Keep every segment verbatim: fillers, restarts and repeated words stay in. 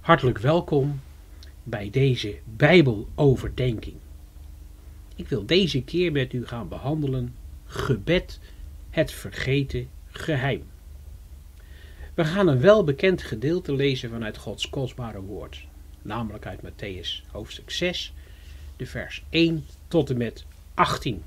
Hartelijk welkom bij deze Bijbeloverdenking. Ik wil deze keer met u gaan behandelen gebed, het vergeten geheim. We gaan een welbekend gedeelte lezen vanuit Gods kostbare woord, namelijk uit Mattheüs hoofdstuk zes, de vers één tot en met achttien.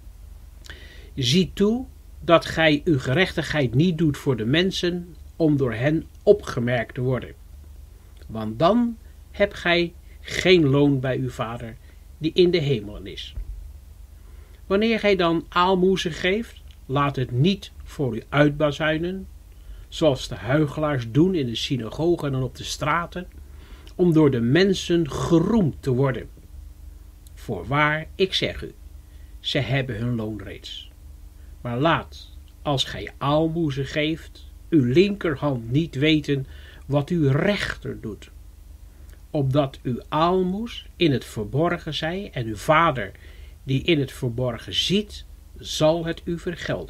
Zie toe dat gij uw gerechtigheid niet doet voor de mensen, om door hen opgemerkt te worden. Want dan hebt gij geen loon bij uw Vader die in de hemelen is. Wanneer gij dan aalmoezen geeft, laat het niet voor u uitbazuinen, zoals de huichelaars doen in de synagogen en op de straten, om door de mensen geroemd te worden. Voorwaar, ik zeg u, zij hebben hun loon reeds. Maar laat, als gij aalmoezen geeft, uw linkerhand niet weten wat uw rechter doet, opdat uw aalmoes in het verborgen zij, en uw Vader die in het verborgen ziet, zal het u vergelden.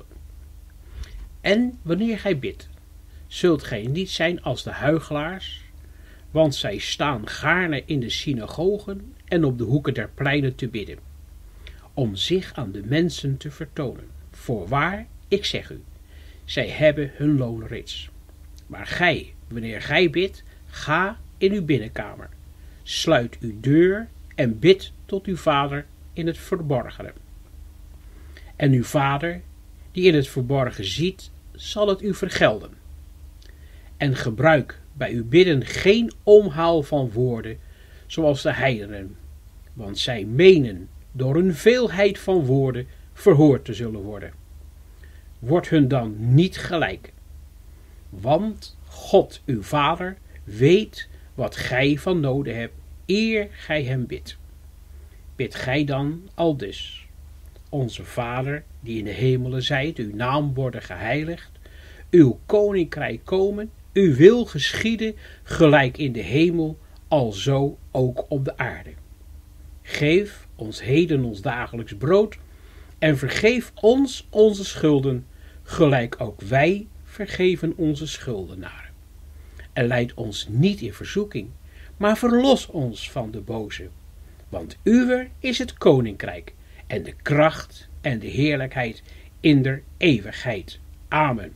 En wanneer gij bidt, zult gij niet zijn als de huichelaars, want zij staan gaarne in de synagogen en op de hoeken der pleinen te bidden, om zich aan de mensen te vertonen. Voorwaar, ik zeg u, zij hebben hun loon reeds. Maar gij, wanneer gij bidt, ga in uw binnenkamer, sluit uw deur en bid tot uw Vader in het verborgene. En uw Vader, die in het verborgen ziet, zal het u vergelden. En gebruik bij uw bidden geen omhaal van woorden, zoals de heidenen, want zij menen door een veelheid van woorden verhoord te zullen worden. Word hun dan niet gelijk, want God, uw Vader, weet wat gij van noden hebt, eer gij hem bidt. Bid gij dan aldus: Onze Vader, die in de hemelen zijt, uw naam worden geheiligd, uw koninkrijk komen, uw wil geschieden, gelijk in de hemel, alzo ook op de aarde. Geef ons heden ons dagelijks brood, en vergeef ons onze schulden, gelijk ook wij vergeven onze schuldenaren. En leid ons niet in verzoeking, maar verlos ons van de boze. Want uwer is het koninkrijk, en de kracht en de heerlijkheid in der eeuwigheid. Amen.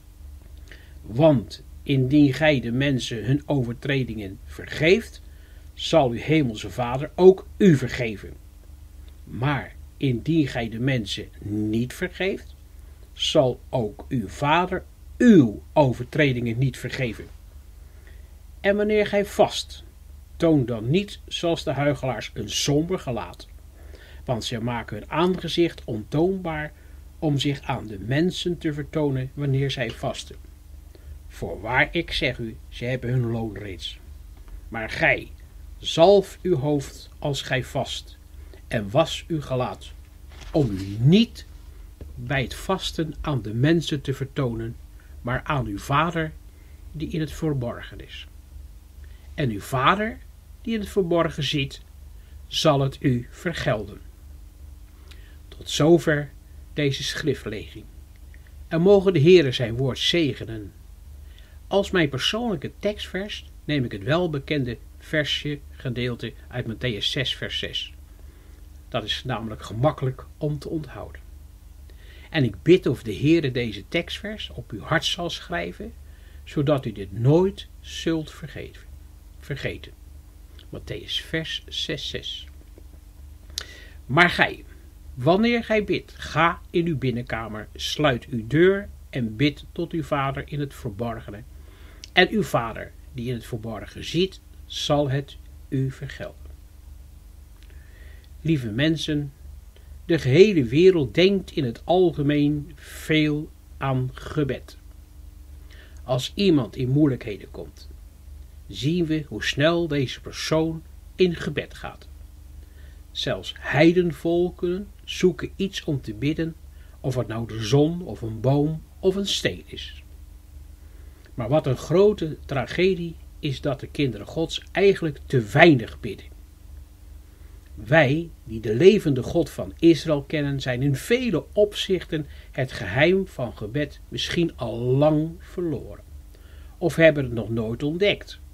Want indien gij de mensen hun overtredingen vergeeft, zal uw hemelse Vader ook u vergeven. Maar indien gij de mensen niet vergeeft, zal ook uw Vader uw overtredingen niet vergeven. En wanneer gij vast, toon dan niet zoals de huichelaars een somber gelaat, want zij maken hun aangezicht ontoonbaar om zich aan de mensen te vertonen wanneer zij vasten. Voorwaar, ik zeg u, zij hebben hun loon reeds. Maar gij, zalf uw hoofd als gij vast, en was uw gelaat, om u niet bij het vasten aan de mensen te vertonen, maar aan uw Vader die in het verborgen is. En uw Vader die in het verborgen ziet, zal het u vergelden. Tot zover deze schriftlezing. En mogen de Heere zijn woord zegenen. Als mijn persoonlijke tekstvers neem ik het welbekende versje gedeelte uit Mattheüs zes vers zes. Dat is namelijk gemakkelijk om te onthouden. En ik bid of de Heere deze tekstvers op uw hart zal schrijven, zodat u dit nooit zult vergeten. vergeten. Mattheüs vers zes zes. Maar gij, wanneer gij bidt, ga in uw binnenkamer, sluit uw deur en bid tot uw Vader in het verborgene. En uw Vader, die in het verborgen ziet, zal het u vergelden. Lieve mensen, de gehele wereld denkt in het algemeen veel aan gebed. Als iemand in moeilijkheden komt, zien we hoe snel deze persoon in gebed gaat. Zelfs heidenvolken zoeken iets om te bidden, of het nou de zon of een boom of een steen is. Maar wat een grote tragedie is dat de kinderen Gods eigenlijk te weinig bidden. Wij, die de levende God van Israël kennen, zijn in vele opzichten het geheim van gebed misschien al lang verloren. Of hebben het nog nooit ontdekt.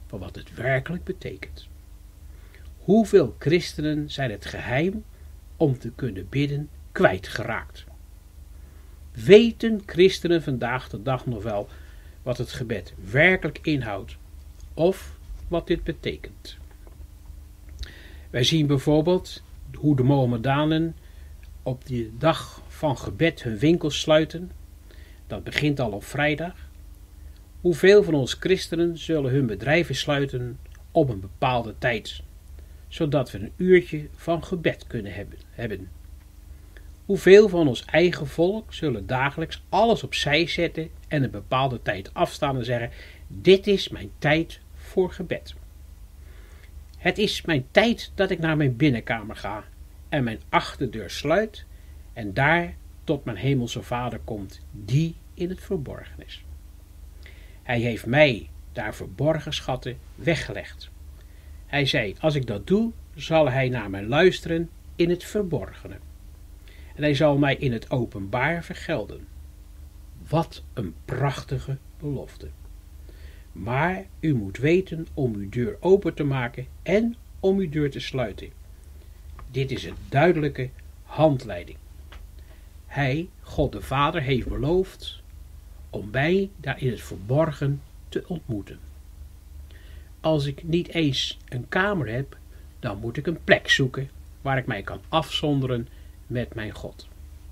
van wat het werkelijk betekent. Hoeveel christenen zijn het geheim om te kunnen bidden kwijtgeraakt? Weten christenen vandaag de dag nog wel wat het gebed werkelijk inhoudt of wat dit betekent? Wij zien bijvoorbeeld hoe de Mohammedanen op de dag van gebed hun winkels sluiten. Dat begint al op vrijdag. Hoeveel van ons christenen zullen hun bedrijven sluiten op een bepaalde tijd, zodat we een uurtje van gebed kunnen hebben? Hoeveel van ons eigen volk zullen dagelijks alles opzij zetten en een bepaalde tijd afstaan en zeggen: dit is mijn tijd voor gebed. Het is mijn tijd dat ik naar mijn binnenkamer ga en mijn achterdeur sluit en daar tot mijn hemelse Vader komt, die in het verborgen is. Hij heeft mij daar verborgen schatten weggelegd. Hij zei: als ik dat doe, zal hij naar mij luisteren in het verborgene. En hij zal mij in het openbaar vergelden. Wat een prachtige belofte. Maar u moet weten om uw deur open te maken en om uw deur te sluiten. Dit is een duidelijke handleiding. Hij, God de Vader, heeft beloofd om mij daar in het verborgen te ontmoeten. Als ik niet eens een kamer heb, dan moet ik een plek zoeken waar ik mij kan afzonderen met mijn God.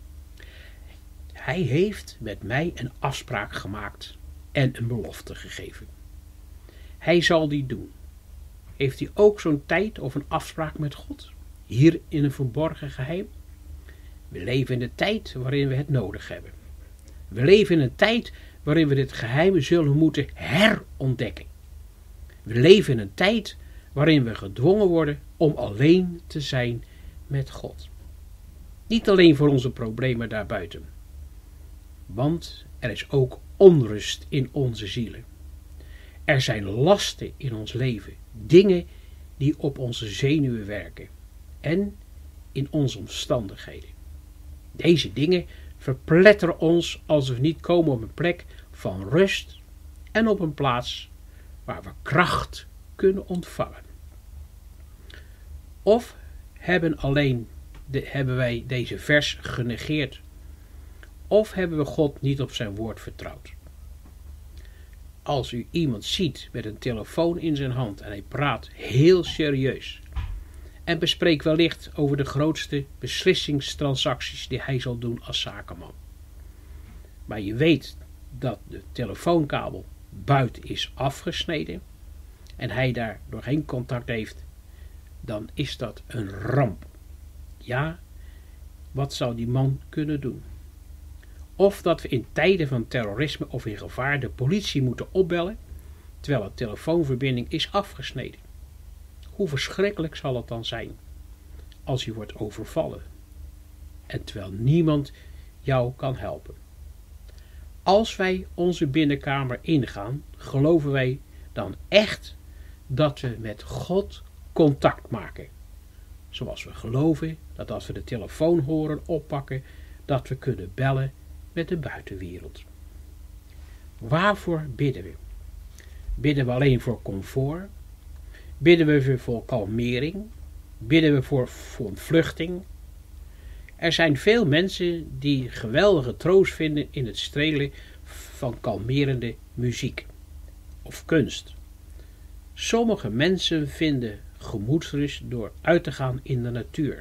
Hij heeft met mij een afspraak gemaakt en een belofte gegeven. Hij zal die doen. Heeft u ook zo'n tijd of een afspraak met God? Hier in een verborgen geheim? We leven in een tijd waarin we het nodig hebben. We leven in een tijd waarin we dit geheim zullen moeten herontdekken. We leven in een tijd waarin we gedwongen worden om alleen te zijn met God. Niet alleen voor onze problemen daarbuiten. Want er is ook onrust in onze zielen. Er zijn lasten in ons leven. Dingen die op onze zenuwen werken. En in onze omstandigheden. Deze dingen verpletteren ons als we niet komen op een plek van rust en op een plaats waar we kracht kunnen ontvangen. Of hebben, alleen de, hebben wij deze vers genegeerd, of hebben we God niet op zijn woord vertrouwd. Als u iemand ziet met een telefoon in zijn hand en hij praat heel serieus en bespreekt wellicht over de grootste beslissingstransacties die hij zal doen als zakenman. Maar je weet dat de telefoonkabel buiten is afgesneden en hij daardoor geen contact heeft, dan is dat een ramp. Ja, wat zou die man kunnen doen? Of dat we in tijden van terrorisme of in gevaar de politie moeten opbellen, terwijl de telefoonverbinding is afgesneden. Hoe verschrikkelijk zal het dan zijn als u wordt overvallen en terwijl niemand jou kan helpen. Als wij onze binnenkamer ingaan, geloven wij dan echt dat we met God contact maken. Zoals we geloven dat als we de telefoon horen oppakken, dat we kunnen bellen met de buitenwereld. Waarvoor bidden we? Bidden we alleen voor comfort? Bidden we voor kalmering? Bidden we voor, voor ontvluchting? Er zijn veel mensen die geweldige troost vinden in het strelen van kalmerende muziek of kunst. Sommige mensen vinden gemoedsrust door uit te gaan in de natuur.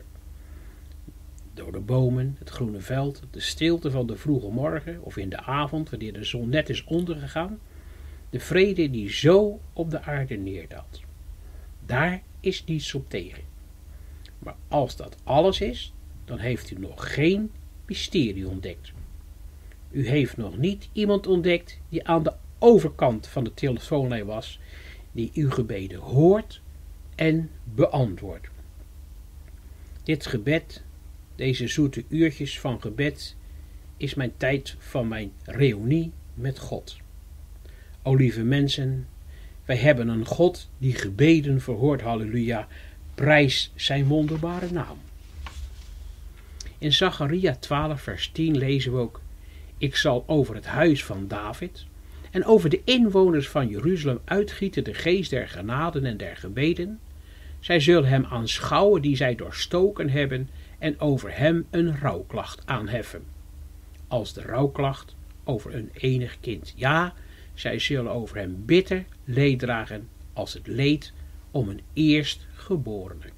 Door de bomen, het groene veld, de stilte van de vroege morgen of in de avond wanneer de zon net is ondergegaan. De vrede die zo op de aarde neerdaalt. Daar is niets op tegen. Maar als dat alles is, dan heeft u nog geen mysterie ontdekt. U heeft nog niet iemand ontdekt die aan de overkant van de telefoonlijn was, die uw gebeden hoort en beantwoordt. Dit gebed, deze zoete uurtjes van gebed, is mijn tijd van mijn reunie met God. O lieve mensen, wij hebben een God die gebeden verhoort, halleluja, prijs zijn wonderbare naam. In Zacharia twaalf vers tien lezen we ook: ik zal over het huis van David en over de inwoners van Jeruzalem uitgieten de geest der genaden en der gebeden. Zij zullen hem aanschouwen die zij doorstoken hebben en over hem een rouwklacht aanheffen. Als de rouwklacht over een enig kind. Ja, zij zullen over hem bitter leed dragen als het leed om een eerstgeborene.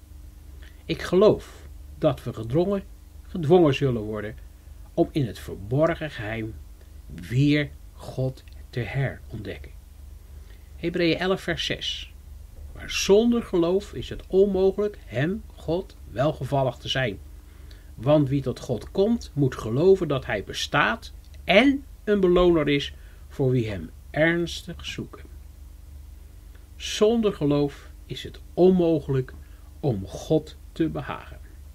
Ik geloof dat we gedwongen, gedwongen zullen worden om in het verborgen geheim weer God te herontdekken. Hebreeën elf vers zes. Maar zonder geloof is het onmogelijk hem, God, welgevallig te zijn. Want wie tot God komt, moet geloven dat hij bestaat en een beloner is voor wie hem ernstig zoeken. Zonder geloof is het onmogelijk om God te behagen.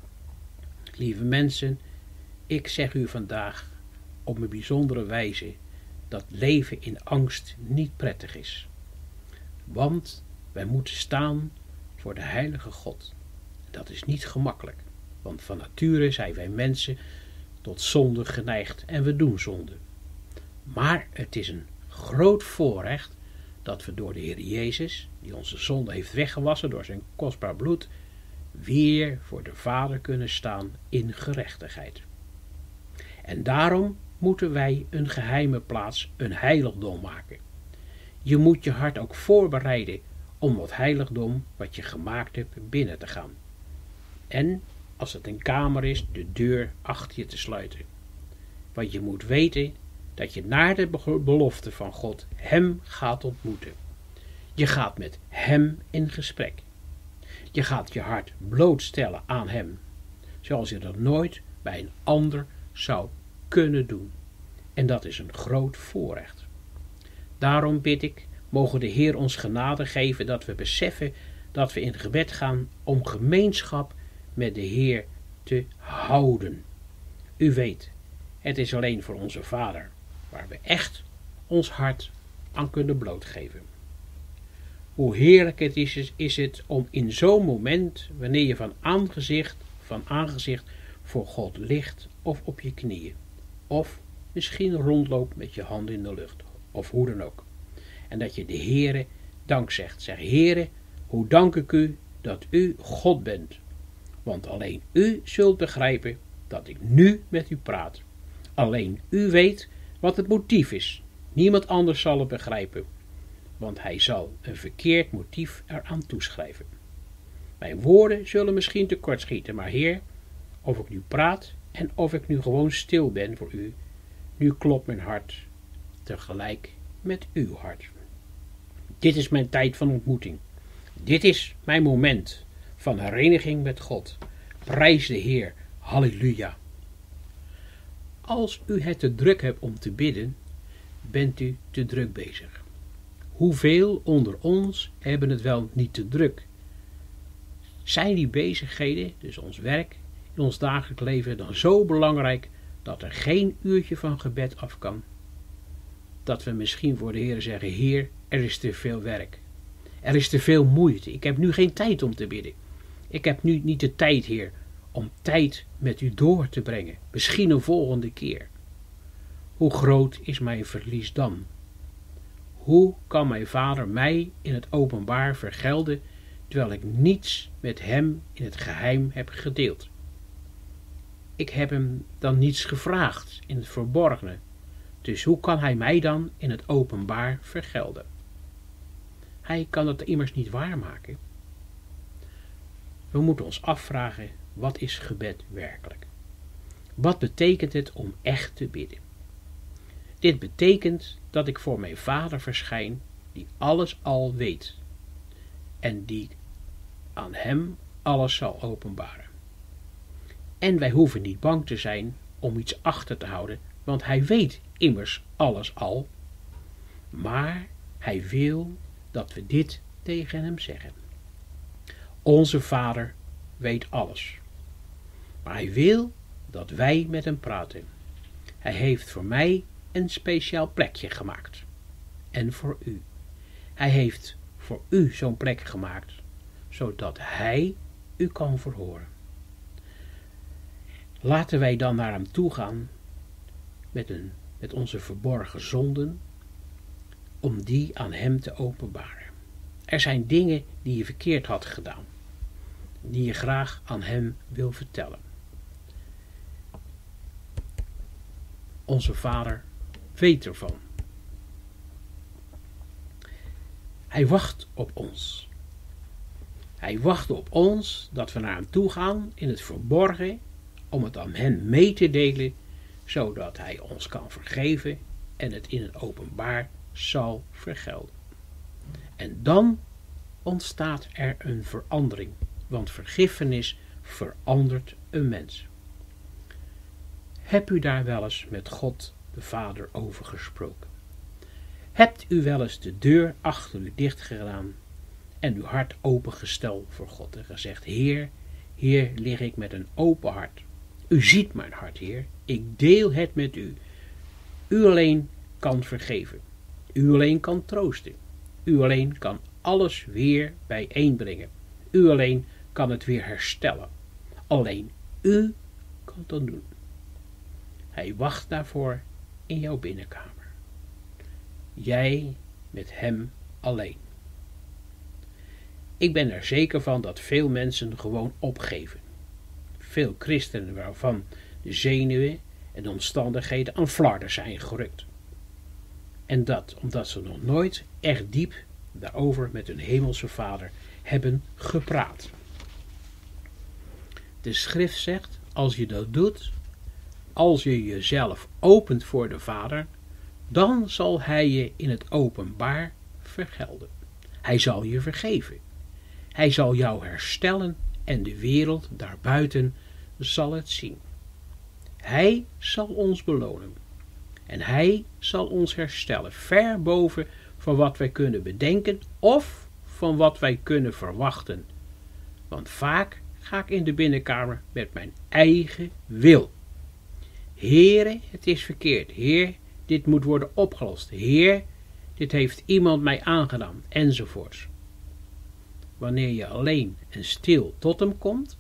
Lieve mensen, ik zeg u vandaag op een bijzondere wijze dat leven in angst niet prettig is. Want wij moeten staan voor de heilige God. Dat is niet gemakkelijk, want van nature zijn wij mensen tot zonde geneigd en we doen zonde. Maar het is een groot voorrecht dat we door de Heer Jezus, die onze zonde heeft weggewassen door zijn kostbaar bloed, weer voor de Vader kunnen staan in gerechtigheid. En daarom moeten wij een geheime plaats een heiligdom maken. Je moet je hart ook voorbereiden om dat heiligdom wat je gemaakt hebt binnen te gaan. En als het een kamer is, de deur achter je te sluiten. Want je moet weten dat je naar de belofte van God hem gaat ontmoeten. Je gaat met hem in gesprek. Je gaat je hart blootstellen aan hem, zoals je dat nooit bij een ander zou kunnen doen. En dat is een groot voorrecht. Daarom bid ik, mogen de Heer ons genade geven dat we beseffen dat we in gebed gaan om gemeenschap met de Heer te houden. U weet, het is alleen voor onze Vader waar we echt ons hart aan kunnen blootgeven. Hoe heerlijk het is, is het om in zo'n moment, wanneer je van aangezicht, van aangezicht voor God ligt of op je knieën, of misschien rondloopt met je handen in de lucht, of hoe dan ook. En dat je de Heere dank zegt. Zeg, Heere, hoe dank ik u dat u God bent. Want alleen u zult begrijpen dat ik nu met u praat. Alleen u weet wat het motief is. Niemand anders zal het begrijpen. Want hij zal een verkeerd motief eraan toeschrijven. Mijn woorden zullen misschien tekortschieten, maar Heer, of ik nu praat en of ik nu gewoon stil ben voor u, nu klopt mijn hart tegelijk met uw hart. Dit is mijn tijd van ontmoeting. Dit is mijn moment van hereniging met God. Prijs de Heer. Halleluja. Als u het te druk hebt om te bidden, bent u te druk bezig. Hoeveel onder ons hebben het wel niet te druk? Zijn die bezigheden, dus ons werk, in ons dagelijks leven dan zo belangrijk dat er geen uurtje van gebed af kan? Dat we misschien voor de Heer zeggen, Heer, er is te veel werk. Er is te veel moeite. Ik heb nu geen tijd om te bidden. Ik heb nu niet de tijd, Heer, om tijd met u door te brengen. Misschien een volgende keer. Hoe groot is mijn verlies dan? Hoe kan mijn Vader mij in het openbaar vergelden, terwijl ik niets met hem in het geheim heb gedeeld? Ik heb hem dan niets gevraagd in het verborgene. Dus hoe kan hij mij dan in het openbaar vergelden? Hij kan het immers niet waarmaken. We moeten ons afvragen, wat is gebed werkelijk? Wat betekent het om echt te bidden? Dit betekent dat ik voor mijn Vader verschijn, die alles al weet. En die aan hem alles zal openbaren. En wij hoeven niet bang te zijn om iets achter te houden, want hij weet immers alles al. Maar hij wil dat we dit tegen hem zeggen. Onze Vader weet alles. Maar hij wil dat wij met hem praten. Hij heeft voor mij een speciaal plekje gemaakt. En voor u. Hij heeft voor u zo'n plek gemaakt, zodat hij u kan verhoren. Laten wij dan naar hem toe gaan met, een, met onze verborgen zonden, om die aan hem te openbaren. Er zijn dingen die je verkeerd had gedaan, die je graag aan hem wil vertellen. Onze Vader weet ervan. Hij wacht op ons. Hij wacht op ons dat we naar hem toe gaan in het verborgen om het aan hem mee te delen, zodat hij ons kan vergeven en het in het openbaar zal vergelden. En dan ontstaat er een verandering, want vergiffenis verandert een mens. Hebt u daar wel eens met God de Vader over gesproken? Hebt u wel eens de deur achter u dicht gedaan en uw hart opengesteld voor God en gezegd: Heer, hier lig ik met een open hart. U ziet mijn hart, Heer. Ik deel het met u. U alleen kan vergeven. U alleen kan troosten. U alleen kan alles weer bijeenbrengen. U alleen kan het weer herstellen. Alleen u kan dat doen. Hij wacht daarvoor in jouw binnenkamer. Jij met hem alleen. Ik ben er zeker van dat veel mensen gewoon opgeven. Veel christenen waarvan de zenuwen en de omstandigheden aan flarden zijn gerukt. En dat omdat ze nog nooit echt diep daarover met hun hemelse Vader hebben gepraat. De schrift zegt, als je dat doet, als je jezelf opent voor de Vader, dan zal hij je in het openbaar vergelden. Hij zal je vergeven. Hij zal jou herstellen en de wereld daarbuiten zal het zien. Hij zal ons belonen. En hij zal ons herstellen, ver boven van wat wij kunnen bedenken of van wat wij kunnen verwachten. Want vaak ga ik in de binnenkamer met mijn eigen wil. Heere, het is verkeerd. Heer, dit moet worden opgelost. Heer, dit heeft iemand mij aangedaan, enzovoorts. Wanneer je alleen en stil tot hem komt,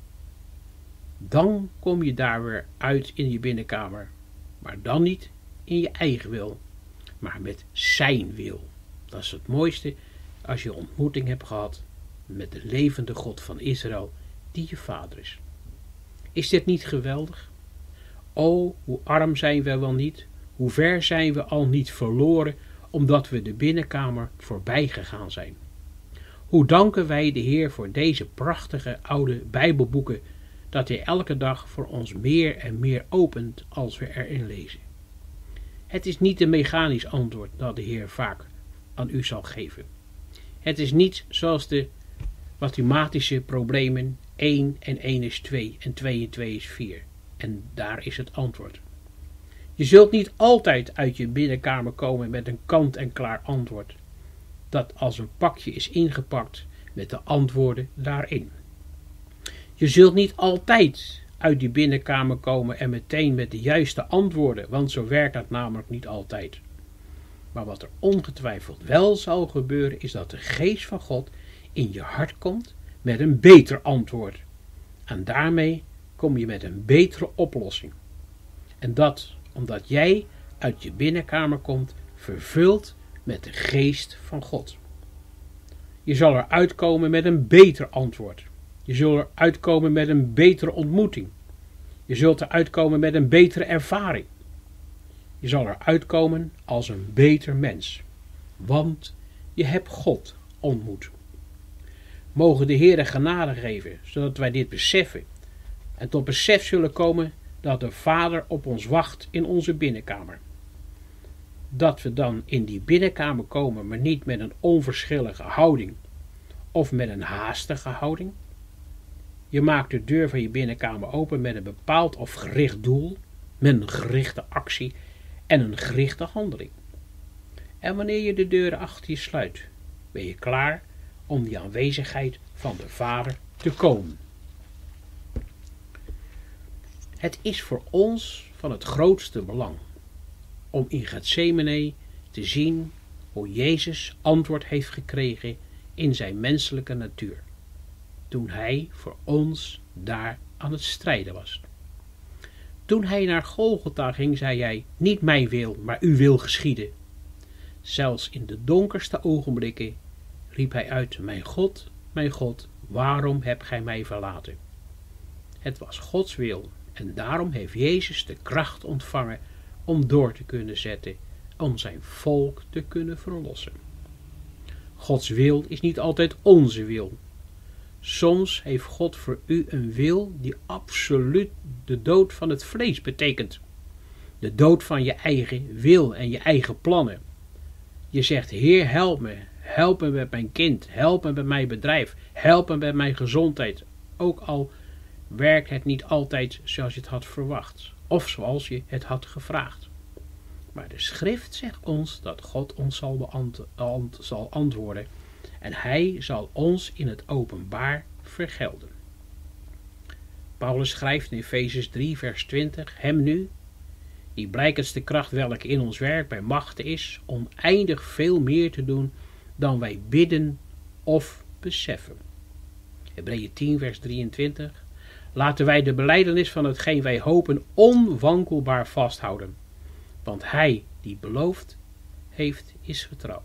dan kom je daar weer uit in je binnenkamer. Maar dan niet in je eigen wil, maar met zijn wil. Dat is het mooiste als je ontmoeting hebt gehad met de levende God van Israël, die je vader is. Is dit niet geweldig? O, hoe arm zijn we wel niet, hoe ver zijn we al niet verloren, omdat we de binnenkamer voorbij gegaan zijn. Hoe danken wij de Heer voor deze prachtige oude Bijbelboeken, dat hij elke dag voor ons meer en meer opent als we erin lezen. Het is niet een mechanisch antwoord dat de Heer vaak aan u zal geven. Het is niet zoals de mathematische problemen één en één is twee en twee en twee is vier. En daar is het antwoord. Je zult niet altijd uit je binnenkamer komen met een kant-en-klaar antwoord, dat als een pakje is ingepakt met de antwoorden daarin. Je zult niet altijd uit die binnenkamer komen en meteen met de juiste antwoorden, want zo werkt dat namelijk niet altijd. Maar wat er ongetwijfeld wel zal gebeuren, is dat de geest van God in je hart komt met een beter antwoord. En daarmee kom je met een betere oplossing. En dat omdat jij uit je binnenkamer komt, vervuld met de geest van God. Je zal er uitkomen met een beter antwoord. Je zult er uitkomen met een betere ontmoeting. Je zult er uitkomen met een betere ervaring. Je zal er uitkomen als een beter mens. Want je hebt God ontmoet. Mogen de Heer genade geven, zodat wij dit beseffen. En tot besef zullen komen dat de Vader op ons wacht in onze binnenkamer. Dat we dan in die binnenkamer komen, maar niet met een onverschillige houding. Of met een haastige houding. Je maakt de deur van je binnenkamer open met een bepaald of gericht doel, met een gerichte actie en een gerichte handeling. En wanneer je de deuren achter je sluit, ben je klaar om die aanwezigheid van de Vader te komen. Het is voor ons van het grootste belang om in Getsemane te zien hoe Jezus antwoord heeft gekregen in zijn menselijke natuur, toen hij voor ons daar aan het strijden was. Toen hij naar Golgotha ging, zei hij, niet mijn wil, maar uw wil geschieden. Zelfs in de donkerste ogenblikken riep hij uit: mijn God, mijn God, waarom hebt gij mij verlaten? Het was Gods wil en daarom heeft Jezus de kracht ontvangen om door te kunnen zetten, om zijn volk te kunnen verlossen. Gods wil is niet altijd onze wil. Soms heeft God voor u een wil die absoluut de dood van het vlees betekent. De dood van je eigen wil en je eigen plannen. Je zegt: Heer, help me. Help me met mijn kind. Help me met mijn bedrijf. Help me met mijn gezondheid. Ook al werkt het niet altijd zoals je het had verwacht. Of zoals je het had gevraagd. Maar de schrift zegt ons dat God ons zal, beant- ant- zal antwoorden. En hij zal ons in het openbaar vergelden. Paulus schrijft in Efezes drie vers twintig. Hem nu, die blijkens de kracht welke in ons werkt bij machten is, oneindig veel meer te doen dan wij bidden of beseffen. Hebreeën tien vers drieëntwintig. Laten wij de belijdenis van hetgeen wij hopen onwankelbaar vasthouden. Want hij die belooft heeft, is getrouw.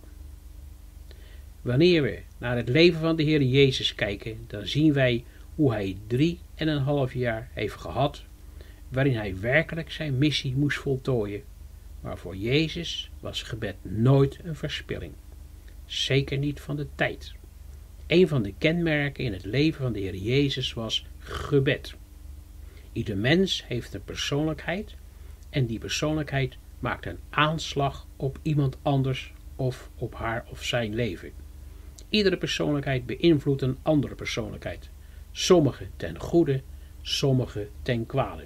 Wanneer we naar het leven van de Heer Jezus kijken, dan zien wij hoe hij drie en een half jaar heeft gehad, waarin hij werkelijk zijn missie moest voltooien. Maar voor Jezus was gebed nooit een verspilling. Zeker niet van de tijd. Een van de kenmerken in het leven van de Heer Jezus was gebed. Ieder mens heeft een persoonlijkheid en die persoonlijkheid maakt een aanslag op iemand anders of op haar of zijn leven. Iedere persoonlijkheid beïnvloedt een andere persoonlijkheid. Sommige ten goede, sommige ten kwade.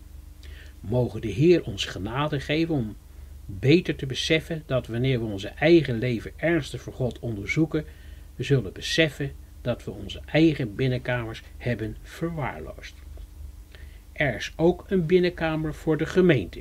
Mogen de Heer ons genade geven om beter te beseffen dat wanneer we onze eigen leven ernstig voor God onderzoeken, we zullen beseffen dat we onze eigen binnenkamers hebben verwaarloosd. Er is ook een binnenkamer voor de gemeente.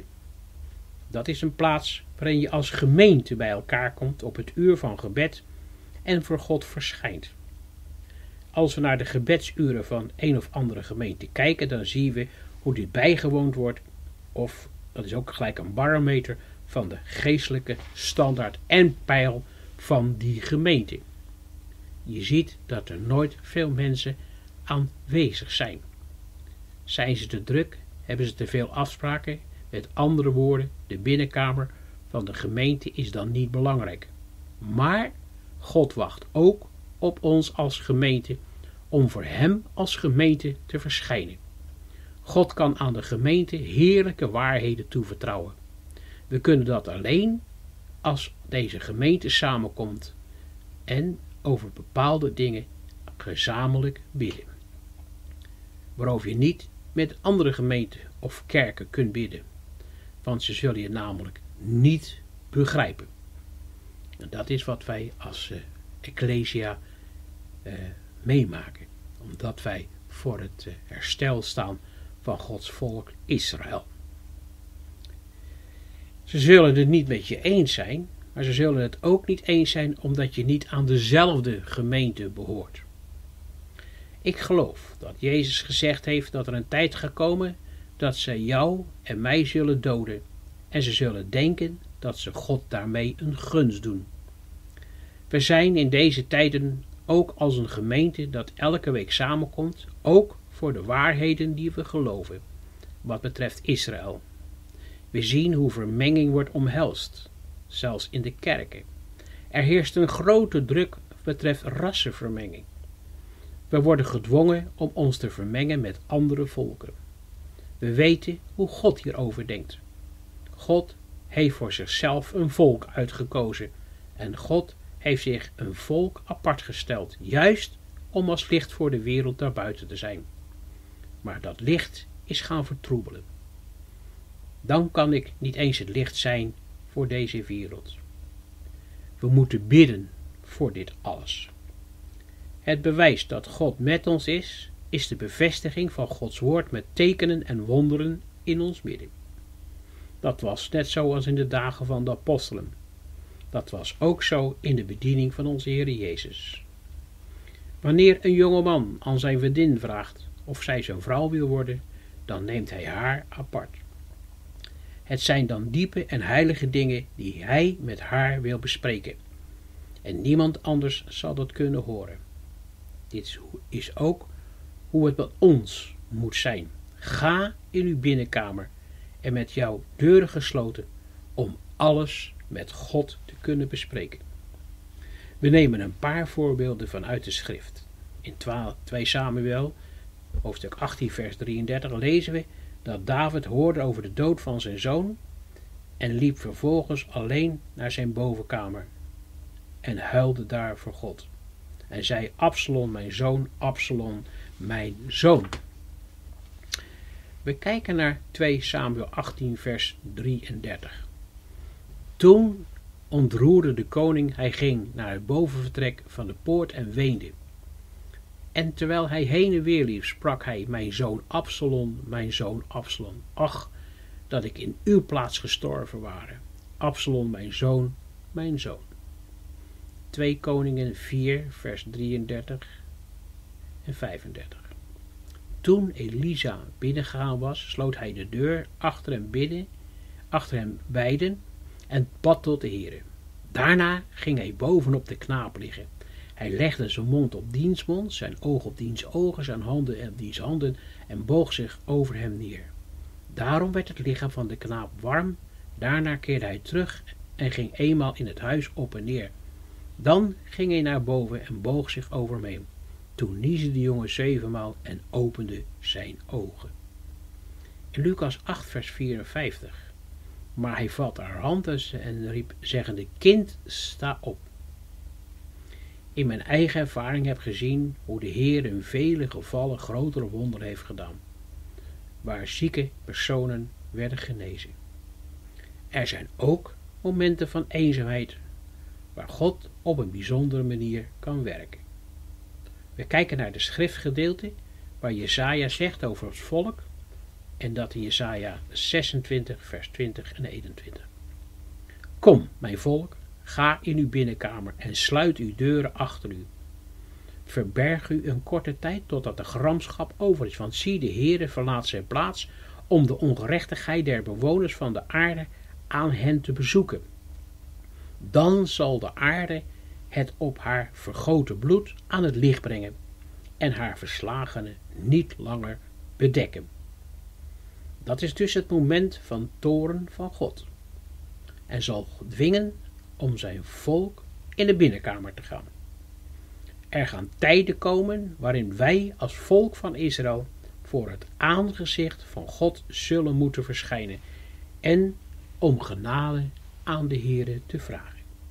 Dat is een plaats waarin je als gemeente bij elkaar komt op het uur van gebed en voor God verschijnt. Als we naar de gebedsuren van een of andere gemeente kijken, dan zien we hoe dit bijgewoond wordt, of dat is ook gelijk een barometer van de geestelijke standaard en peil van die gemeente. Je ziet dat er nooit veel mensen aanwezig zijn. Zijn ze te druk? Hebben ze te veel afspraken? Met andere woorden, de binnenkamer van de gemeente is dan niet belangrijk. Maar God wacht ook op ons als gemeente om voor hem als gemeente te verschijnen. God kan aan de gemeente heerlijke waarheden toevertrouwen. We kunnen dat alleen als deze gemeente samenkomt en over bepaalde dingen gezamenlijk bidden. Waarover je niet met andere gemeenten of kerken kunt bidden, want ze zullen je namelijk niet begrijpen. En dat is wat wij als uh, Ecclesia uh, meemaken, omdat wij voor het uh, herstel staan van Gods volk Israël. Ze zullen het niet met je eens zijn, maar ze zullen het ook niet eens zijn omdat je niet aan dezelfde gemeente behoort. Ik geloof dat Jezus gezegd heeft dat er een tijd gaat komen dat ze jou en mij zullen doden en ze zullen denken dat ze God daarmee een gunst doen. We zijn in deze tijden ook als een gemeente dat elke week samenkomt, ook voor de waarheden die we geloven, wat betreft Israël. We zien hoe vermenging wordt omhelst, zelfs in de kerken. Er heerst een grote druk wat betreft rassenvermenging. We worden gedwongen om ons te vermengen met andere volken. We weten hoe God hierover denkt. God heeft voor zichzelf een volk uitgekozen en God heeft zich een volk apart gesteld, juist om als licht voor de wereld daarbuiten te zijn. Maar dat licht is gaan vertroebelen. Dan kan ik niet eens het licht zijn voor deze wereld. We moeten bidden voor dit alles. Het bewijs dat God met ons is, is de bevestiging van Gods woord met tekenen en wonderen in ons midden. Dat was net zoals in de dagen van de apostelen. Dat was ook zo in de bediening van onze Heer Jezus. Wanneer een jongeman aan zijn vriendin vraagt of zij zijn vrouw wil worden, dan neemt hij haar apart. Het zijn dan diepe en heilige dingen die hij met haar wil bespreken. En niemand anders zal dat kunnen horen. Dit is ook hoe het bij ons moet zijn. Ga in uw binnenkamer en met jouw deuren gesloten om alles met God te kunnen bespreken. We nemen een paar voorbeelden vanuit de schrift. In twee Samuel, hoofdstuk achttien vers drieëndertig, lezen we dat David hoorde over de dood van zijn zoon en liep vervolgens alleen naar zijn bovenkamer en huilde daar voor God. En zei: Absalom, mijn zoon, Absalom, mijn zoon. We kijken naar twee Samuel achttien vers drieëndertig. Toen ontroerde de koning, hij ging naar het bovenvertrek van de poort en weende. En terwijl hij heen en weer liep, sprak hij: mijn zoon Absalom, mijn zoon Absalom. Ach, dat ik in uw plaats gestorven ware. Absalom, mijn zoon, mijn zoon. twee Koningen vier vers drieëndertig en vijfendertig. Toen Elisa binnengegaan was, sloot hij de deur achter hem binnen, achter hem beiden, en bad tot de Heere. Daarna ging hij bovenop de knaap liggen. Hij legde zijn mond op diens mond, zijn oog op diens ogen, zijn handen op diens handen en boog zich over hem neer. Daarom werd het lichaam van de knaap warm. Daarna keerde hij terug en ging eenmaal in het huis op en neer. Dan ging hij naar boven en boog zich over hem heen. Toen niesde de jongen zevenmaal en opende zijn ogen. In Lucas acht vers vierenvijftig. Maar hij vat haar hand en riep zeggende: kind, sta op. In mijn eigen ervaring heb gezien hoe de Heer in vele gevallen grotere wonderen heeft gedaan, waar zieke personen werden genezen. Er zijn ook momenten van eenzaamheid, waar God op een bijzondere manier kan werken. We kijken naar de schriftgedeelte waar Jesaja zegt over het volk, en dat in Jesaja zesentwintig vers twintig en eenentwintig. Kom, mijn volk, ga in uw binnenkamer en sluit uw deuren achter u. Verberg u een korte tijd totdat de gramschap over is, want zie, de Heere verlaat zijn plaats om de ongerechtigheid der bewoners van de aarde aan hen te bezoeken. Dan zal de aarde het op haar vergoten bloed aan het licht brengen en haar verslagenen niet langer bedekken. Dat is dus het moment van toorn van God, en zal dwingen om zijn volk in de binnenkamer te gaan. Er gaan tijden komen waarin wij als volk van Israël voor het aangezicht van God zullen moeten verschijnen en om genade aan de Heere te vragen.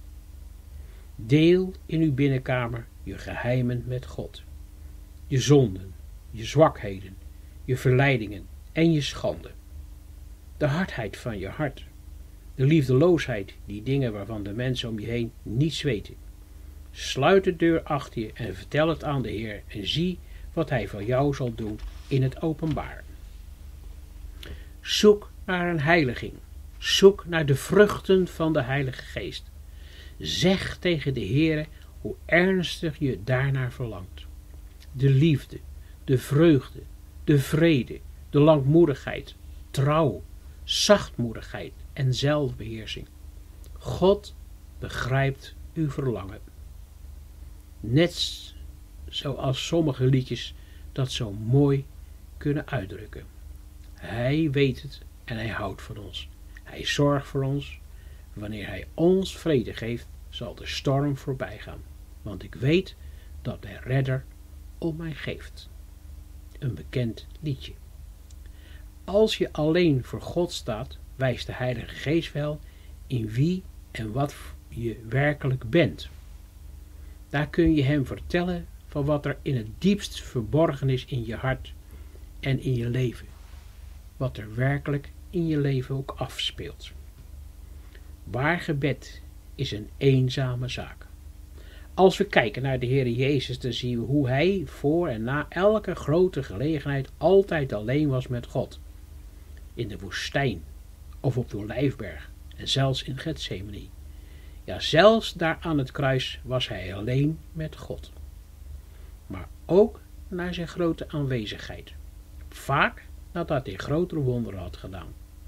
Deel in uw binnenkamer je geheimen met God, je zonden, je zwakheden, je verleidingen en je schande, de hardheid van je hart, de liefdeloosheid, die dingen waarvan de mensen om je heen niets weten. Sluit de deur achter je en vertel het aan de Heer en zie wat hij voor jou zal doen in het openbaar. Zoek naar een heiliging. Zoek naar de vruchten van de Heilige Geest. Zeg tegen de Heere hoe ernstig je daarnaar verlangt. De liefde, de vreugde, de vrede, de langmoedigheid, trouw, zachtmoedigheid en zelfbeheersing. God begrijpt uw verlangen. Net zoals sommige liedjes dat zo mooi kunnen uitdrukken. Hij weet het en hij houdt van ons. Hij zorgt voor ons. Wanneer hij ons vrede geeft, zal de storm voorbij gaan. Want ik weet dat de redder om mij geeft. Een bekend liedje. Als je alleen voor God staat, wijst de Heilige Geest wel in wie en wat je werkelijk bent. Daar kun je hem vertellen van wat er in het diepst verborgen is in je hart en in je leven. Wat er werkelijk in je leven ook afspeelt. Waar gebed is een eenzame zaak. Als we kijken naar de Heer Jezus, dan zien we hoe hij voor en na elke grote gelegenheid altijd alleen was met God. In de woestijn of op de Olijfberg en zelfs in Getsemane. Ja, zelfs daar aan het kruis was hij alleen met God. Maar ook naar zijn grote aanwezigheid. Vaak nadat hij grotere wonderen had gedaan,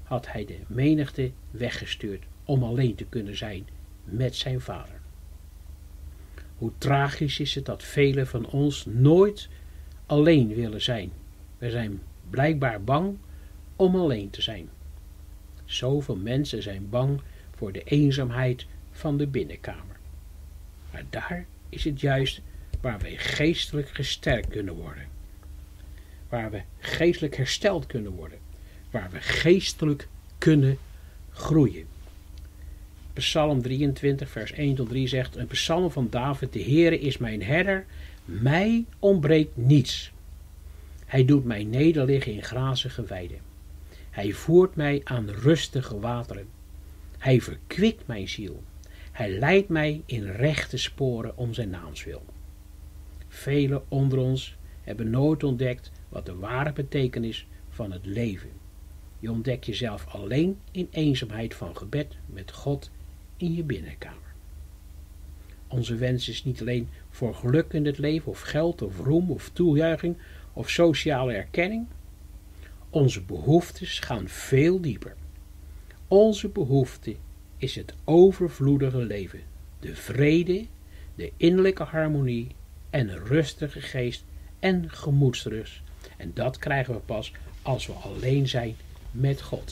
had hij de menigte weggestuurd om alleen te kunnen zijn met zijn vader. Hoe tragisch is het dat velen van ons nooit alleen willen zijn. We zijn blijkbaar bang om alleen te zijn. Zoveel mensen zijn bang voor de eenzaamheid van de binnenkamer. Maar daar is het juist waar we geestelijk gesterkt kunnen worden. Waar we geestelijk hersteld kunnen worden. Waar we geestelijk kunnen groeien. Psalm drieëntwintig vers één tot drie zegt, een psalm van David, de Heere is mijn herder, mij ontbreekt niets. Hij doet mij nederliggen in grazige weiden. Hij voert mij aan rustige wateren. Hij verkwikt mijn ziel. Hij leidt mij in rechte sporen om zijn naams wil. Velen onder ons hebben nooit ontdekt wat de ware betekenis van het leven. Je ontdekt jezelf alleen in eenzaamheid van gebed met God in je binnenkamer. Onze wens is niet alleen voor geluk in het leven of geld of roem of toejuiching of sociale erkenning. Onze behoeftes gaan veel dieper. Onze behoefte is het overvloedige leven, de vrede, de innerlijke harmonie en een rustige geest en gemoedsrust. En dat krijgen we pas als we alleen zijn met God.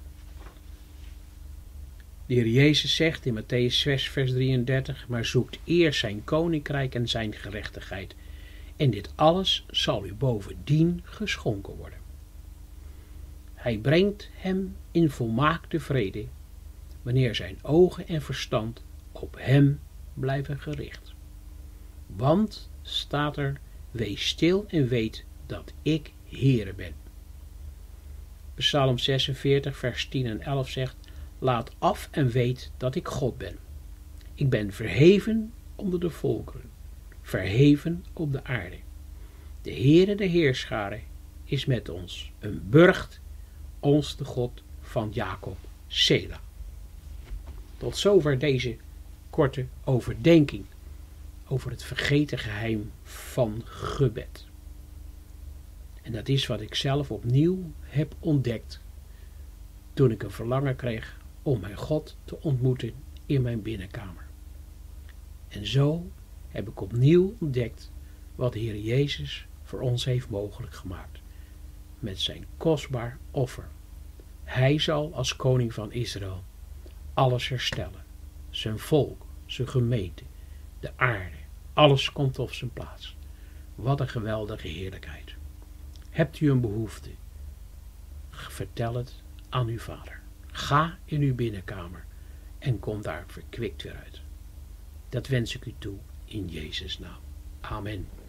De Heer Jezus zegt in Mattheüs zes vers drieëndertig, maar zoekt eerst zijn koninkrijk en zijn gerechtigheid. En dit alles zal u bovendien geschonken worden. Hij brengt hem in volmaakte vrede, wanneer zijn ogen en verstand op hem blijven gericht. Want, staat er, wees stil en weet dat ik Heere ben. Psalm zesenveertig vers tien en elf zegt, laat af en weet dat ik God ben. Ik ben verheven onder de volkeren, verheven op de aarde. De Heere de Heerscharen is met ons, een burcht ons de God van Jacob, Sela. Tot zover deze korte overdenking over het vergeten geheim van gebed. En dat is wat ik zelf opnieuw heb ontdekt toen ik een verlangen kreeg om mijn God te ontmoeten in mijn binnenkamer. En zo heb ik opnieuw ontdekt wat de Heer Jezus voor ons heeft mogelijk gemaakt. Met zijn kostbaar offer. Hij zal als koning van Israël alles herstellen. Zijn volk, zijn gemeente, de aarde. Alles komt op zijn plaats. Wat een geweldige heerlijkheid. Hebt u een behoefte? Vertel het aan uw vader. Ga in uw binnenkamer en kom daar verkwikt weer uit. Dat wens ik u toe in Jezus' naam. Amen.